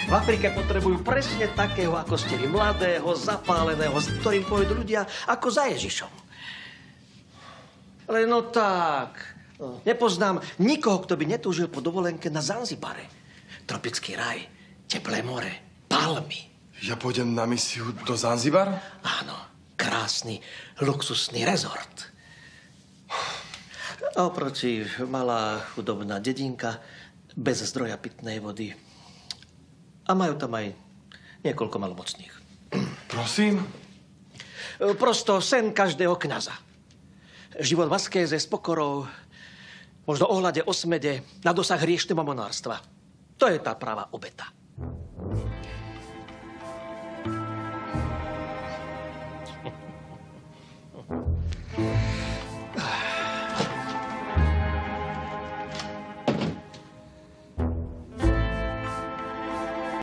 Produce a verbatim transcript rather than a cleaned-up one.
V Afrike potrebujú presne takého, ako ste vy, mladého, zapáleného, s ktorým pôjdu ľudia ako za Ježišom. Ale no tak, no, nepoznám nikoho, kto by netúžil po dovolenke na Zanzibare. Tropický raj, teplé more, palmy. Ja pôjdem na misiu do Zanzibar? Áno, krásny, luxusný rezort. A oproti malá chudobná dedinka bez zdroja pitnej vody. A majú tam aj niekoľko malomocných. Prosím? Prosto sen každého kňaza. Život v askéze s pokorou, možno ohľade o smede, na dosah hriešného monárstva. To je tá pravá obeta.